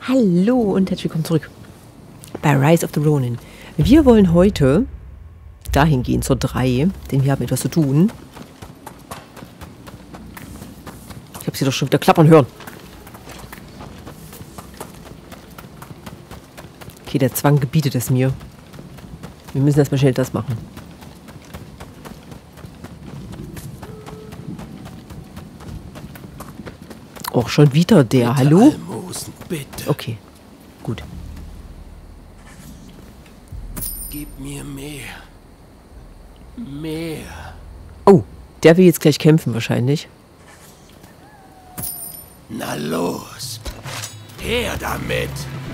Hallo und herzlich willkommen zurück bei Rise of the Ronin. Wir wollen heute dahin gehen, zur 3, denn wir haben etwas zu tun. Ich habe sie doch schon wieder klappern hören. Okay, der Zwang gebietet es mir. Wir müssen erstmal schnell das machen. Auch schon wieder der, bitte, hallo? Almosen, bitte. Okay, gut. Gib mir mehr. Mehr. Oh, der will jetzt gleich kämpfen wahrscheinlich. Na los. Her damit.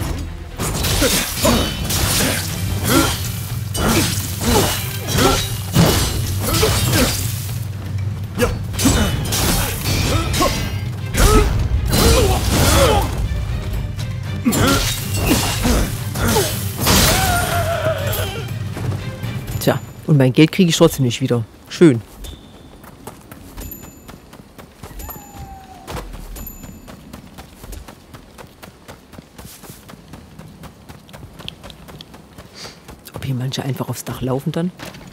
Tja, und mein Geld kriege ich trotzdem nicht wieder. Schön. Ob hier manche einfach aufs Dach laufen dann?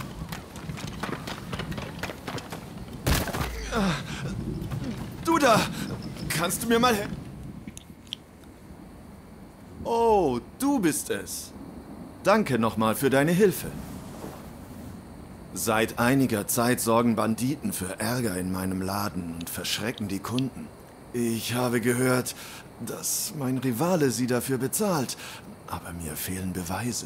Du da! Kannst du mir mal helfen? Oh, du bist es. Danke nochmal für deine Hilfe. Seit einiger Zeit sorgen Banditen für Ärger in meinem Laden und verschrecken die Kunden. Ich habe gehört, dass mein Rivale sie dafür bezahlt, aber mir fehlen Beweise.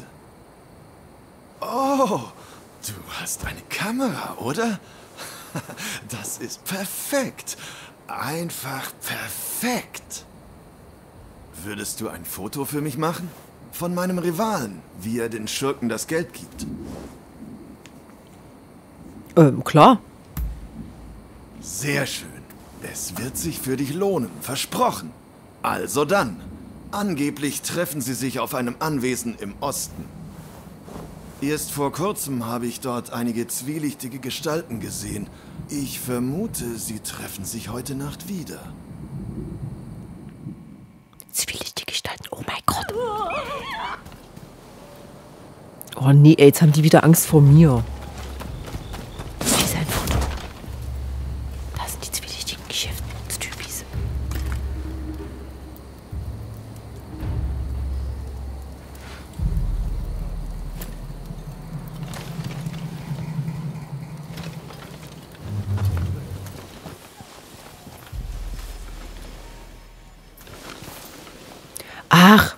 Oh, du hast eine Kamera, oder? Das ist perfekt. Einfach perfekt. Würdest du ein Foto für mich machen? Von meinem Rivalen, wie er den Schurken das Geld gibt. Klar. Sehr schön. Es wird sich für dich lohnen, versprochen. Also dann. Angeblich treffen sie sich auf einem Anwesen im Osten. Erst vor kurzem habe ich dort einige zwielichtige Gestalten gesehen. Ich vermute, sie treffen sich heute Nacht wieder. Zwielichtige Gestalten. Oh mein Gott. Oh nee, ey, jetzt haben die wieder Angst vor mir. Hier ist ein Foto. Da sind die zwielichtigen Geschäftstypis. Ach.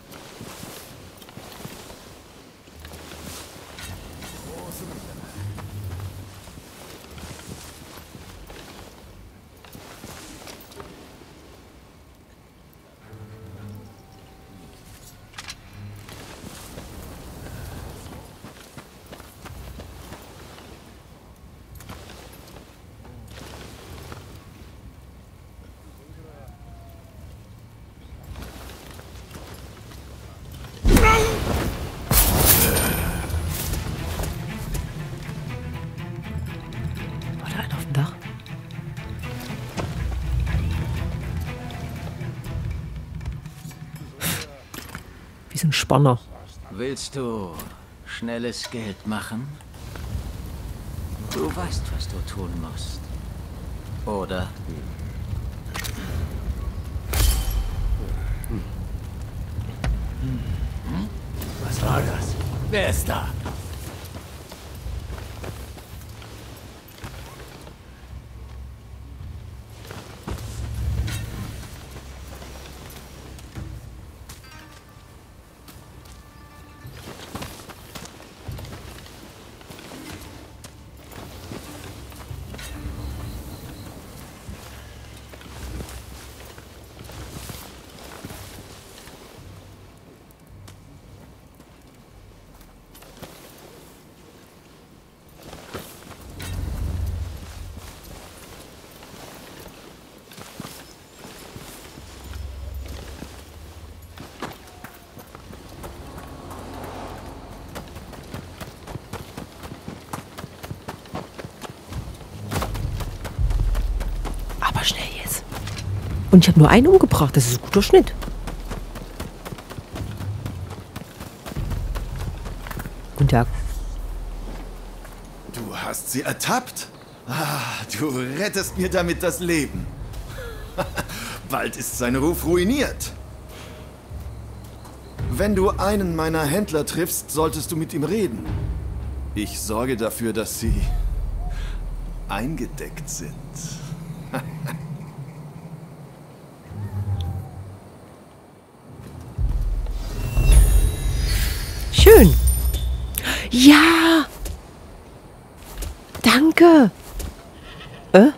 War da einer auf dem Dach? Wie so ein Spanner. Willst du schnelles Geld machen? Du weißt, was du tun musst. Oder? Was war das? Wer ist da? Aber schnell jetzt. Und ich habe nur einen umgebracht. Das ist ein guter Schnitt. Tag. Du hast sie ertappt? Ah, du rettest mir damit das Leben. Bald ist sein Ruf ruiniert. Wenn du einen meiner Händler triffst, solltest du mit ihm reden. Ich sorge dafür, dass sie eingedeckt sind. Schön. Ja. Danke. Hä?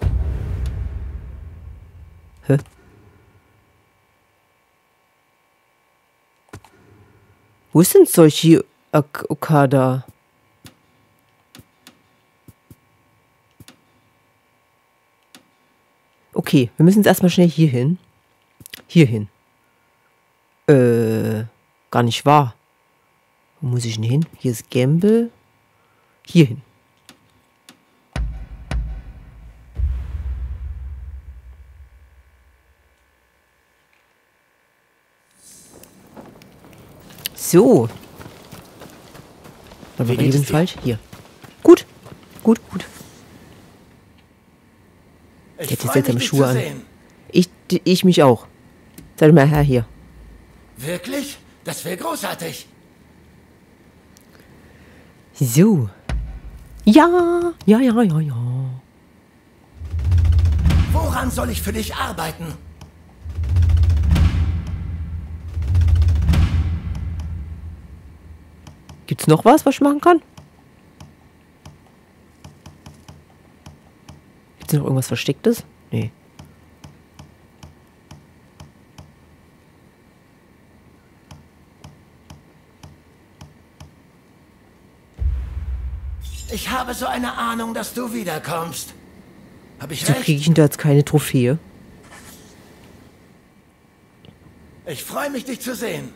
Wo sind solche Okada? Okay, wir müssen jetzt erstmal schnell hier hin. Hier hin. Gar nicht wahr. Wo muss ich denn hin? Hier ist Gamble. Hier hin. So. War wir eben falsch? Hier. Gut. Gut, gut. Jetzt setzt er mir Schuhe an. Ich mich auch. Seid mal her hier. Wirklich? Das wäre großartig. So. Ja. Woran soll ich für dich arbeiten? Gibt's noch was ich machen kann? Gibt's noch irgendwas Verstecktes? Nee. Ich habe so eine Ahnung, dass du wiederkommst. Hab ich So recht? kriege ich denn da jetzt keine Trophäe? Ich freue mich, dich zu sehen.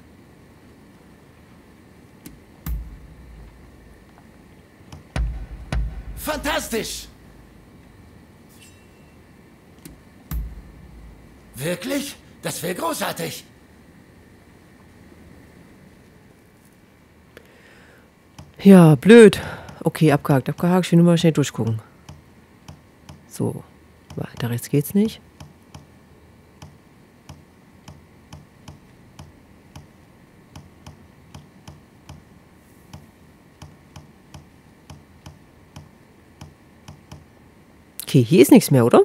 Fantastisch! Wirklich? Das wäre großartig. Ja, blöd. Okay, abgehakt. Ich will nur mal schnell durchgucken. So. Weiter rechts geht's nicht. Okay, hier ist nichts mehr, oder?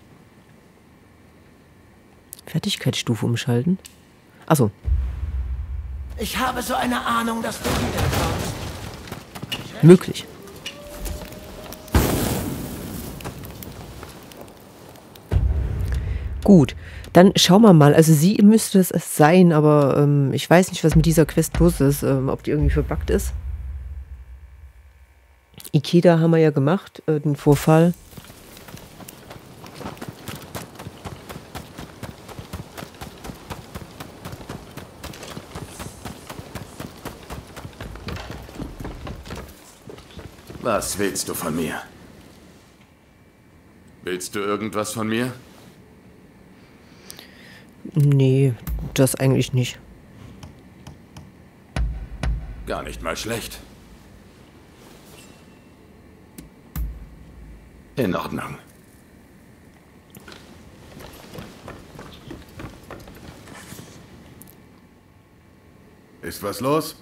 Fertigkeitsstufe umschalten. Achso. Ich habe so eine Ahnung, dass du wiederkommst. Möglich. Gut, dann schauen wir mal. Also sie müsste es sein, aber ich weiß nicht, was mit dieser Quest los ist. Ob die irgendwie verbuggt ist. Ikeda haben wir ja gemacht, den Vorfall. Was willst du von mir? Willst du irgendwas von mir? Nee, das eigentlich nicht. Gar nicht mal schlecht. In Ordnung. Ist was los?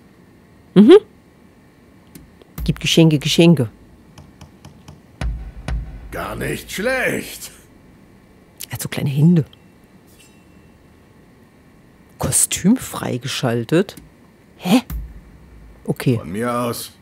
Gibt Geschenke. Gar nicht schlecht. Er hat so kleine Hände. Kostüm freigeschaltet? Hä? Okay. Von mir aus.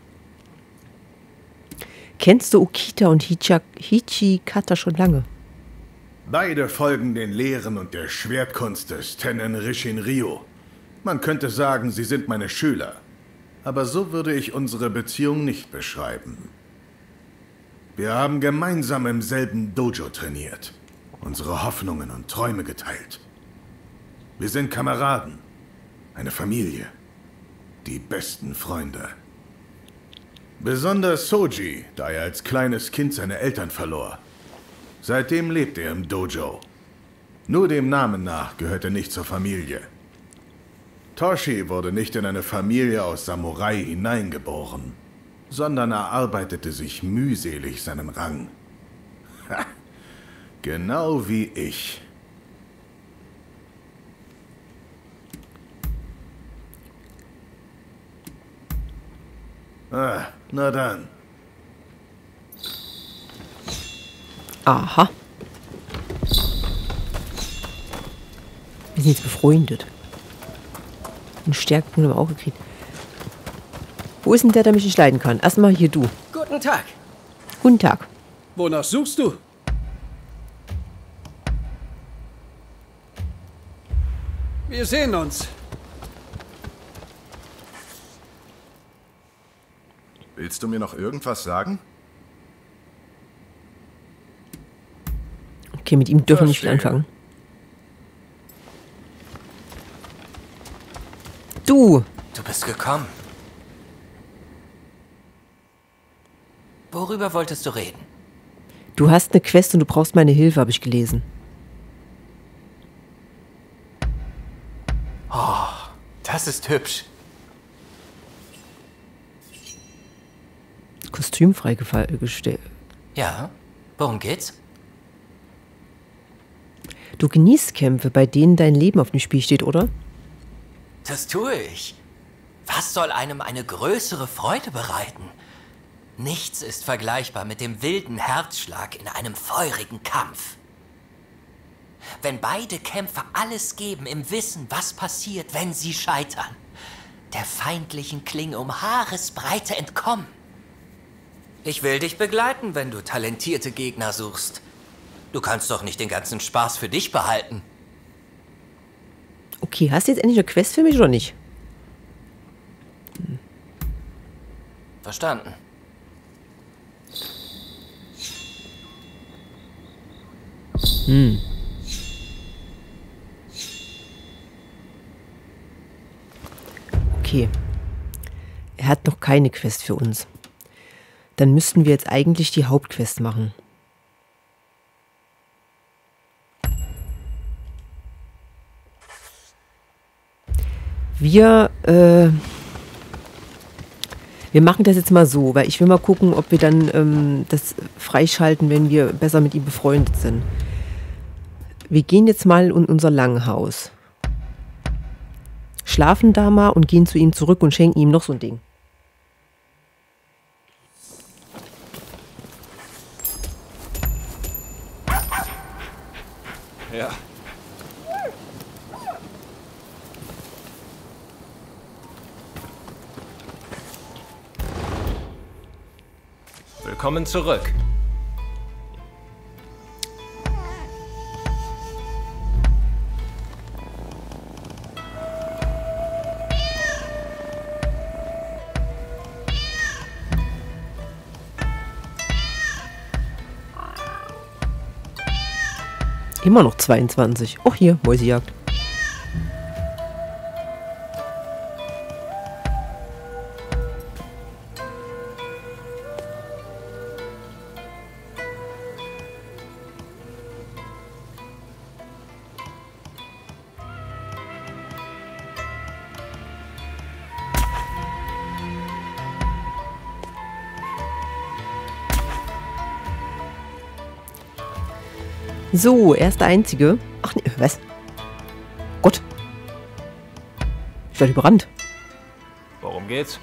Kennst du Okita und Hichikata schon lange? Beide folgen den Lehren und der Schwertkunst des Tennen Rishinryu. Man könnte sagen, sie sind meine Schüler. Aber so würde ich unsere Beziehung nicht beschreiben. Wir haben gemeinsam im selben Dojo trainiert, unsere Hoffnungen und Träume geteilt. Wir sind Kameraden, eine Familie, die besten Freunde. Besonders Soji, da er als kleines Kind seine Eltern verlor. Seitdem lebt er im Dojo. Nur dem Namen nach gehört er nicht zur Familie. Toshi wurde nicht in eine Familie aus Samurai hineingeboren, sondern erarbeitete sich mühselig seinen Rang. Ha, genau wie ich. Ah, na dann. Aha. Wir sind jetzt befreundet. Einen Stärkepunkt haben wir auch gekriegt. Wo ist denn der mich nicht leiden kann? Erstmal hier du. Guten Tag. Guten Tag. Wonach suchst du? Wir sehen uns. Willst du mir noch irgendwas sagen? Okay, mit ihm dürfen wir nicht viel Verstehe. anfangen. Du! Du bist gekommen. Worüber wolltest du reden? Du hast eine Quest und du brauchst meine Hilfe, habe ich gelesen. Das ist hübsch. Kostüm freigestellt. Ja? Worum geht's? Du genießt Kämpfe, bei denen dein Leben auf dem Spiel steht, oder? Das tue ich. Was soll einem eine größere Freude bereiten? Nichts ist vergleichbar mit dem wilden Herzschlag in einem feurigen Kampf. Wenn beide Kämpfer alles geben im Wissen, was passiert, wenn sie scheitern. Der feindlichen Klinge um Haaresbreite entkommen. Ich will dich begleiten, wenn du talentierte Gegner suchst. Du kannst doch nicht den ganzen Spaß für dich behalten. Okay, hast du jetzt endlich eine Quest für mich oder nicht? Verstanden. Okay. Er hat noch keine Quest für uns. Dann müssten wir jetzt eigentlich die Hauptquest machen. Wir machen das jetzt mal so, weil ich will mal gucken, ob wir dann das freischalten, wenn wir besser mit ihm befreundet sind. Wir gehen jetzt mal in unser Langhaus. Schlafen da mal und gehen zu ihm zurück und schenken ihm noch so ein Ding. Ja. Willkommen zurück. Immer noch 22. Och, hier, Mäusejagd. So, er ist der Einzige. Ach nee, was? Gott. Ich werde überrannt. Worum geht's?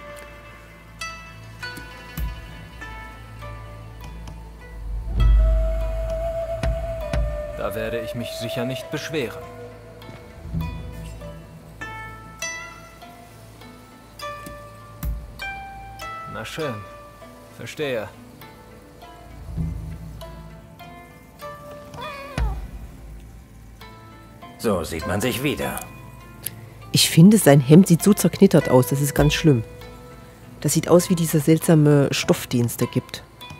Da werde ich mich sicher nicht beschweren. Na schön. Verstehe. So sieht man sich wieder. Ich finde, sein Hemd sieht so zerknittert aus. Das ist ganz schlimm. Das sieht aus wie dieser seltsame Stoff, den es da gibt.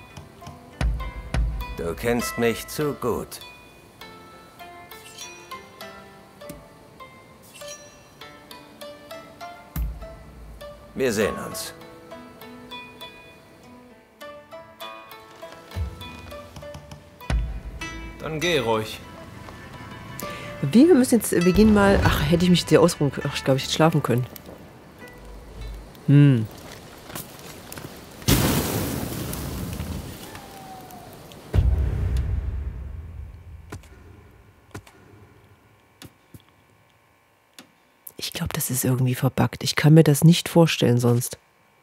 Du kennst mich zu gut. Wir sehen uns. Dann geh ruhig. Wir müssen jetzt, wir gehen mal, ach, hätte ich mich jetzt hier ausruhen können. Ach, ich glaube, ich hätte schlafen können. Ich glaube, das ist irgendwie verbuggt. Ich kann mir das nicht vorstellen sonst.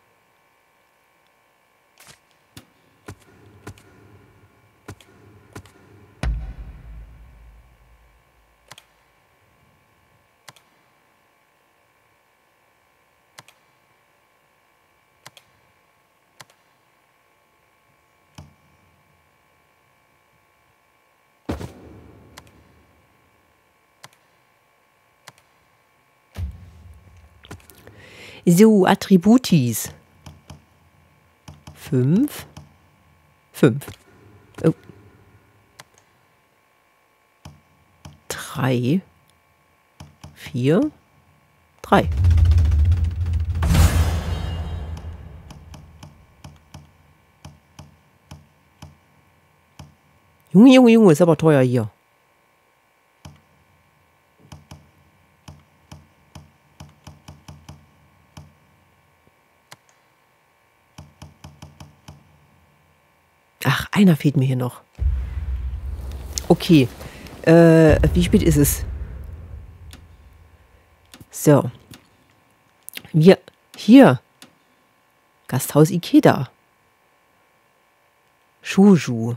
So, Attributis. 5. 5. Oh. 3. 4. 3. Junge, Junge, Junge, ist aber teuer hier. Ach, einer fehlt mir hier noch. Okay. Wie spät ist es? So. Wir. Hier. Gasthaus Ikeda. Shuju.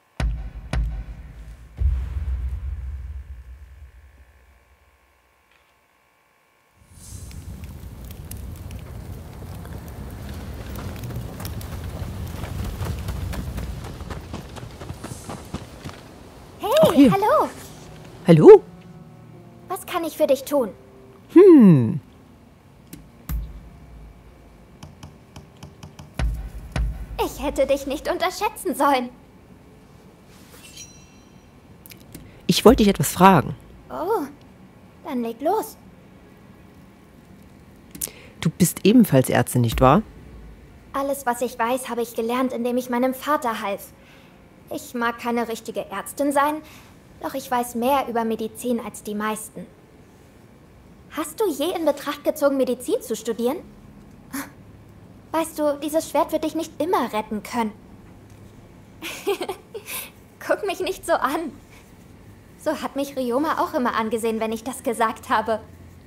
Hey, hallo. Hallo? Was kann ich für dich tun? Ich hätte dich nicht unterschätzen sollen. Ich wollte dich etwas fragen. Oh, dann leg los. Du bist ebenfalls Ärztin, nicht wahr? Alles, was ich weiß, habe ich gelernt, indem ich meinem Vater half. Ich mag keine richtige Ärztin sein, doch ich weiß mehr über Medizin als die meisten. Hast du je in Betracht gezogen, Medizin zu studieren? Weißt du, dieses Schwert wird dich nicht immer retten können. Guck mich nicht so an. So hat mich Ryoma auch immer angesehen, wenn ich das gesagt habe.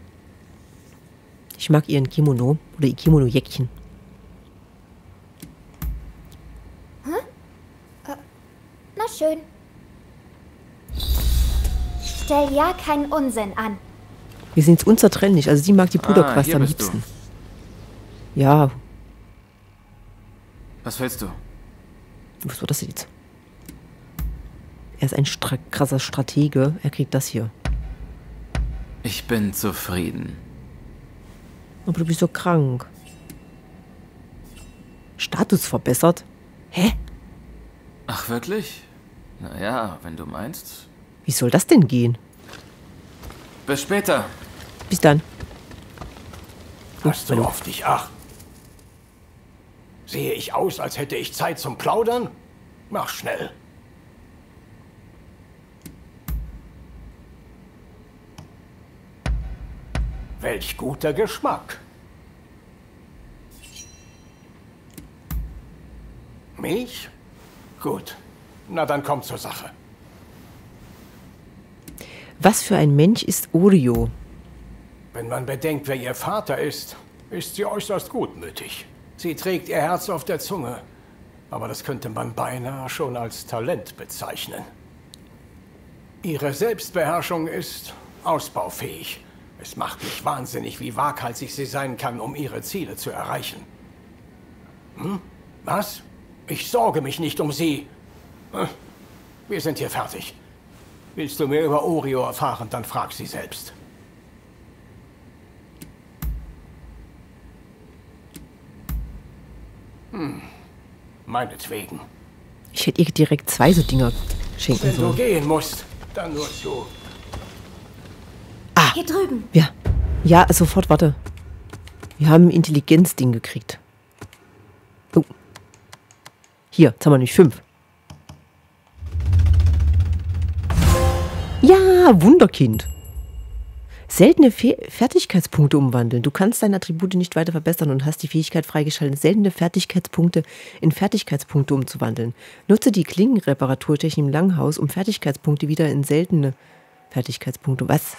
Ich mag ihren Kimono oder ihr Kimono-Jäckchen. Na schön. Stell ja keinen Unsinn an. Wir sind unzertrennlich. Also sie mag die Puderquaste am liebsten. Ja. Was willst du? Was war das jetzt? Er ist ein krasser Stratege. Er kriegt das hier. Ich bin zufrieden. Aber du bist so krank. Status verbessert? Hä? Ach, wirklich? Naja, wenn du meinst. Wie soll das denn gehen? Bis später. Bis dann. Hast du auf dich acht? Sehe ich aus, als hätte ich Zeit zum Plaudern? Mach schnell. Welch guter Geschmack. Milch? Gut. Na dann komm zur Sache. Was für ein Mensch ist Oreo? Wenn man bedenkt, wer ihr Vater ist sie äußerst gutmütig. Sie trägt ihr Herz auf der Zunge. Aber das könnte man beinahe schon als Talent bezeichnen. Ihre Selbstbeherrschung ist ausbaufähig. Es macht mich wahnsinnig, wie waghalsig sie sein kann, um ihre Ziele zu erreichen. Was? Ich sorge mich nicht um sie. Wir sind hier fertig. Willst du mehr über Oreo erfahren, dann frag sie selbst. Meinetwegen. Ich hätte ihr direkt 2 so Dinger schenken Wenn du sollen. gehen musst, dann nur zu. Hier drüben. Ja. Ja, sofort, warte. Wir haben ein Intelligenzding gekriegt. Oh. Hier, jetzt haben wir nämlich 5. Ja, Wunderkind. Seltene Fertigkeitspunkte umwandeln. Du kannst deine Attribute nicht weiter verbessern und hast die Fähigkeit freigeschaltet, seltene Fertigkeitspunkte in Fertigkeitspunkte umzuwandeln. Nutze die Klingenreparaturtechnik im Langhaus, um Fertigkeitspunkte wieder in seltene Fertigkeitspunkte. Was?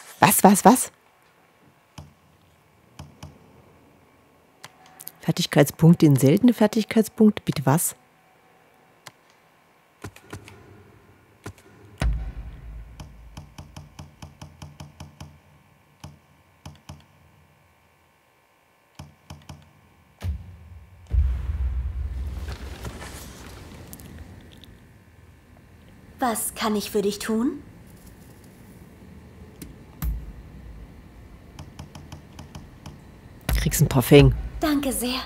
Fertigkeitspunkte in seltene Fertigkeitspunkte? Bitte was? Was kann ich für dich tun? Kriegst ein Parfum. Danke sehr.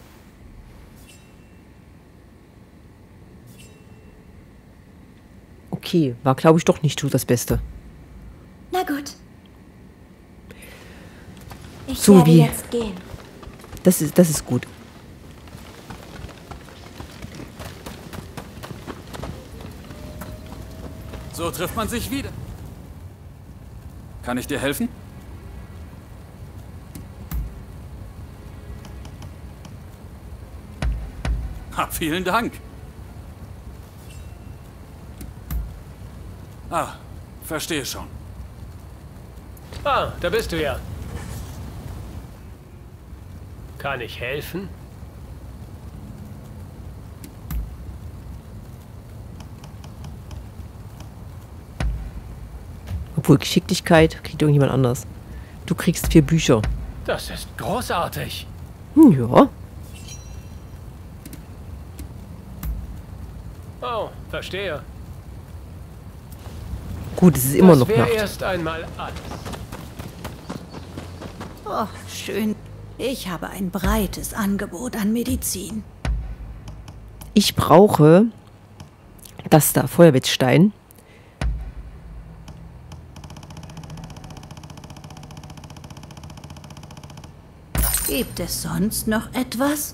Okay, war glaube ich doch nicht so das Beste. Na gut. Ich So werde wie- jetzt gehen. Das ist gut. So trifft man sich wieder. Kann ich dir helfen? Vielen Dank. Verstehe schon. Ah, da bist du ja. Kann ich helfen? Obwohl Geschicklichkeit kriegt irgendjemand anders. Du kriegst 4 Bücher. Das ist großartig. Ja. Oh, verstehe. Gut, es ist immer noch Das wäre Nacht. erst einmal alles. Oh, schön. Ich habe ein breites Angebot an Medizin. Ich brauche das da, Feuerwetzstein. Gibt es sonst noch etwas?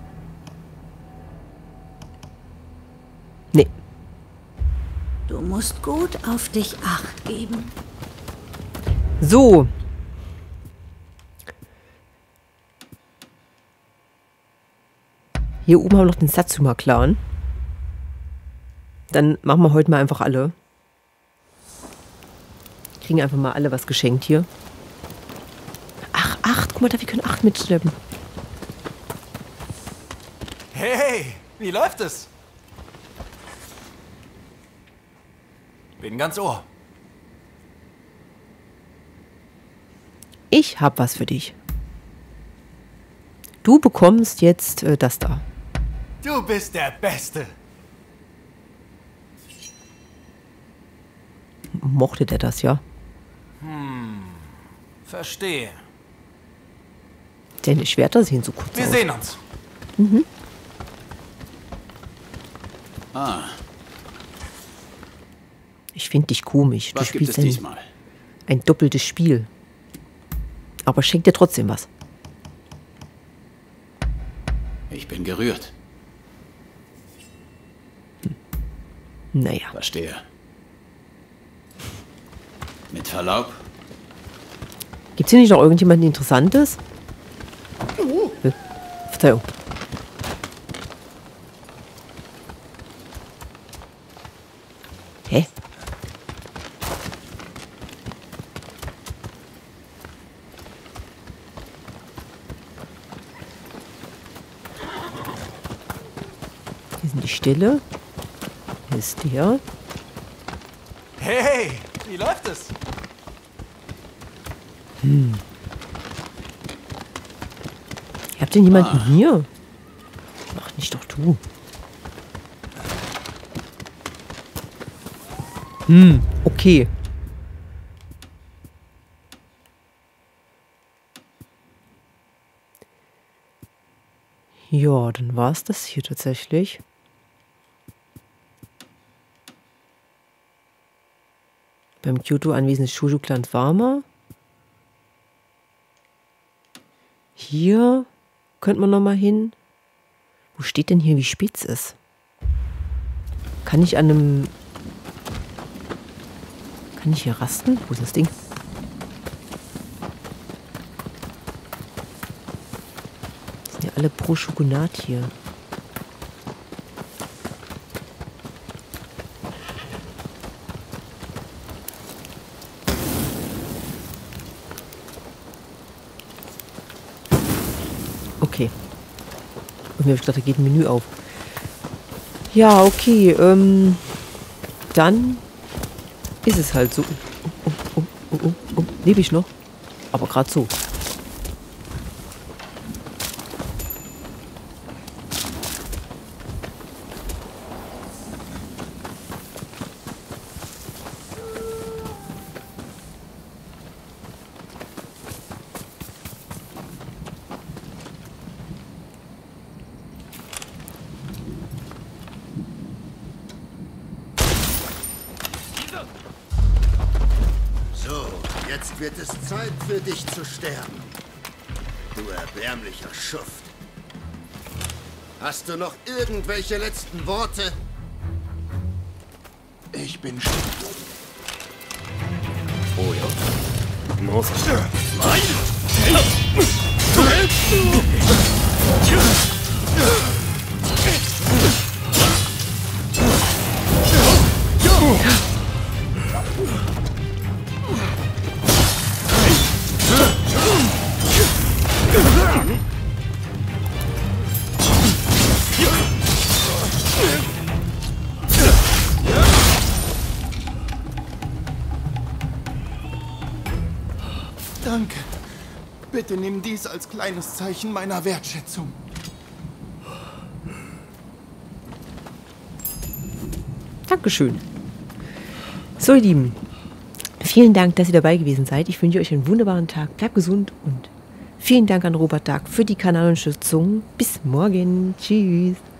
Nee. Du musst gut auf dich Acht geben. So. Hier oben haben wir noch den Satsuma-Clan. Dann machen wir heute mal einfach alle. Kriegen einfach mal alle was geschenkt hier. Ach, 8. Guck mal da, wir können 8 mitschleppen. Hey, wie läuft es? Bin ganz Ohr. Ich hab was für dich. Du bekommst jetzt das da. Du bist der Beste. Mochte der das, ja? Verstehe. Deine Schwerter sehen so kurz Wir aus. sehen uns. Ich finde dich komisch. Du Was gibt es spielst diesmal? ein doppeltes Spiel. Aber schenk dir trotzdem was. Ich bin gerührt. Naja. Verstehe. Mit Verlaub? Gibt's hier nicht noch irgendjemanden Interessantes? Verzeihung. Hä? Hier sind die Stille. Hier ist der. Hey, wie läuft es? Habt ihr jemanden hier? Ach, nicht doch du. Okay. Ja, dann war es das hier tatsächlich. Beim Kyoto anwesende Shoujo-Clan Farmer. Hier könnte man noch mal hin. Wo steht denn hier, wie spät es ist? Kann ich an Kann ich hier rasten? Wo ist das Ding? Die sind ja alle pro Schokonat hier. Okay. Und mir habe ich gedacht, da geht ein Menü auf. Ja, okay. Dann ist es halt so. Lebe ich noch? Aber gerade so. Jetzt wird es Zeit für dich zu sterben. Du erbärmlicher Schuft. Hast du noch irgendwelche letzten Worte? Ich bin schon. Oh ja. Muss. Danke. Bitte nimm dies als kleines Zeichen meiner Wertschätzung. Dankeschön. So, ihr Lieben. Vielen Dank, dass ihr dabei gewesen seid. Ich wünsche euch einen wunderbaren Tag. Bleibt gesund und vielen Dank an Robert Dark für die Kanalunterstützung. Bis morgen. Tschüss.